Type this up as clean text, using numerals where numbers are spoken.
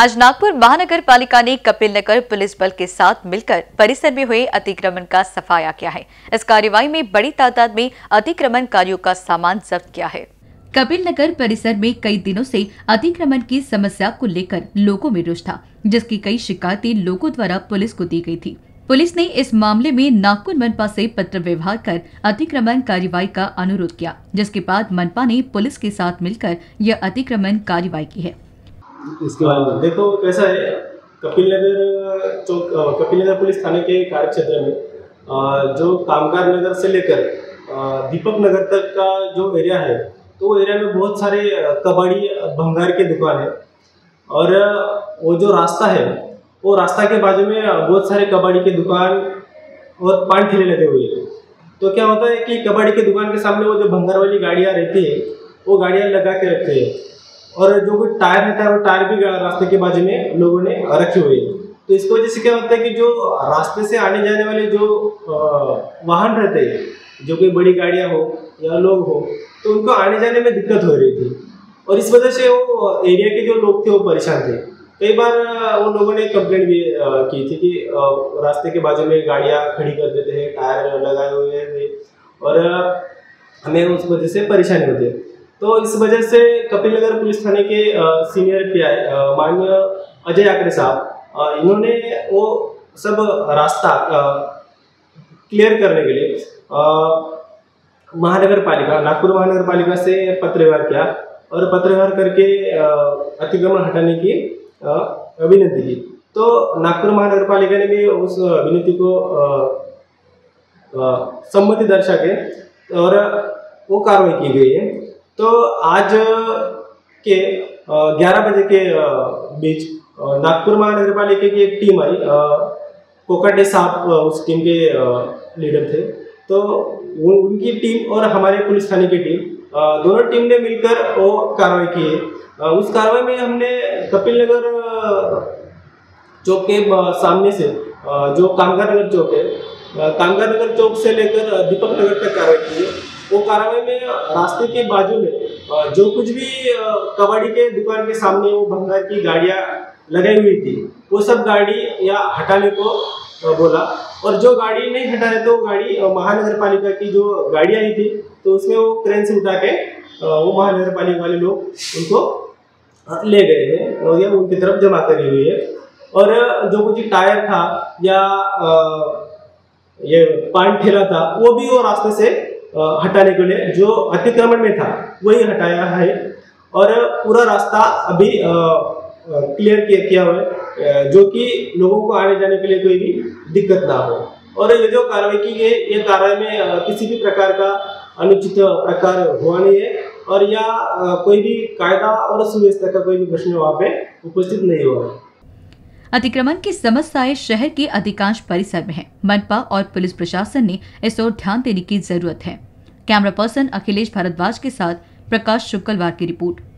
आज नागपुर महानगर पालिका ने कपिल नगर पुलिस बल के साथ मिलकर परिसर में हुए अतिक्रमण का सफाया किया है। इस कार्रवाई में बड़ी तादाद में अतिक्रमणकारियों का सामान जब्त किया है। कपिल नगर परिसर में कई दिनों से अतिक्रमण की समस्या को लेकर लोगों में रोष था, जिसकी कई शिकायतें लोगों द्वारा पुलिस को दी गई थी। पुलिस ने इस मामले में नागपुर मनपा से पत्र व्यवहार कर अतिक्रमण कार्रवाई का अनुरोध किया, जिसके बाद मनपा ने पुलिस के साथ मिलकर यह अतिक्रमण कार्रवाई की है। इसके बाद देखो कैसा है, कपिल नगर पुलिस थाने के कार्यक्षेत्र में जो कामगार नगर से लेकर दीपक नगर तक का जो एरिया है, तो वो एरिया में बहुत सारे कबाड़ी भंगार के दुकान है। और वो जो रास्ता है, वो रास्ता के बाजू में बहुत सारे कबाड़ी के दुकान और पान ठेले लगे हुए हैं। तो क्या होता है कि कबाड़ी के दुकान के सामने वो जो भंगार वाली गाड़ियाँ रहती है, वो गाड़ियाँ लगा के रखते हैं। और जो कोई टायर रहता है, वो टायर भी रास्ते के बाजू में लोगों ने रखे हुए हैं। तो इसकी वजह से क्या होता है कि जो रास्ते से आने जाने वाले जो वाहन रहते हैं, जो कोई बड़ी गाड़ियाँ हो या लोग हो, तो उनको आने जाने में दिक्कत हो रही थी। और इस वजह से वो एरिया के जो लोग थे वो परेशान थे। कई बार वो लोगों ने कंप्लेंट भी की थी कि रास्ते के बाजू में गाड़ियाँ खड़ी कर देते हैं, टायर लगाए हुए हैं और हमें उस वजह से परेशानी होती है। तो इस वजह से कपिल नगर पुलिस थाने के सीनियर पीआई माननीय अजय आकरे साहब, इन्होंने वो सब रास्ता क्लियर करने के लिए नागपुर महानगर पालिका से पत्र व्यवहार किया और पत्र व्यवहार करके अतिक्रमण हटाने की विनती की। तो नागपुर महानगर पालिका ने भी उस विनती को सम्मति दर्शा के और वो कार्रवाई की गई है। तो आज के 11 बजे के बीच नागपुर महानगर पालिका की एक टीम आई। कोकाटे साहब उस टीम के लीडर थे। तो उनकी टीम और हमारे पुलिस थाने की टीम, दोनों टीम ने मिलकर वो कार्रवाई की है। उस कार्रवाई में हमने कपिल नगर चौक के सामने से जो कामगार नगर चौक है, कामगार नगर चौक से लेकर दीपक नगर तक कार्रवाई की है। वो कार्रवाई में रास्ते के बाजू में जो कुछ भी कबाड़ी के दुकान के सामने वो भंगार की गाड़ियाँ लगाई हुई थी, वो सब गाड़ी या हटाने को बोला। और जो गाड़ी नहीं हटा रहे, तो गाड़ी महानगर पालिका की जो गाड़ी आई थी, तो उसमें वो क्रेन से उठा के वो महानगर पालिका वाले लोग उनको ले गए हैं या उनकी तरफ जमा करी हुई है। और जो कुछ टायर था या ये पान ठेला था, वो भी वो रास्ते से हटाने के लिए जो अतिक्रमण में था वही हटाया है। और पूरा रास्ता अभी क्लियर किया हुआ है, जो कि लोगों को आने जाने के लिए कोई भी दिक्कत ना हो। और ये जो कार्रवाई की गई, ये कार्रवाई में किसी भी प्रकार का अनुचित प्रकार हुआ नहीं है और या कोई भी कायदा और सुव्यवस्था का कोई भी प्रश्न वहाँ पे उपस्थित नहीं हुआ है। अतिक्रमण की समस्याएं शहर के अधिकांश परिसर में है। मनपा और पुलिस प्रशासन ने इस ओर ध्यान देने की जरूरत है। कैमरा पर्सन अखिलेश भारद्वाज के साथ प्रकाश शुक्लवार की रिपोर्ट।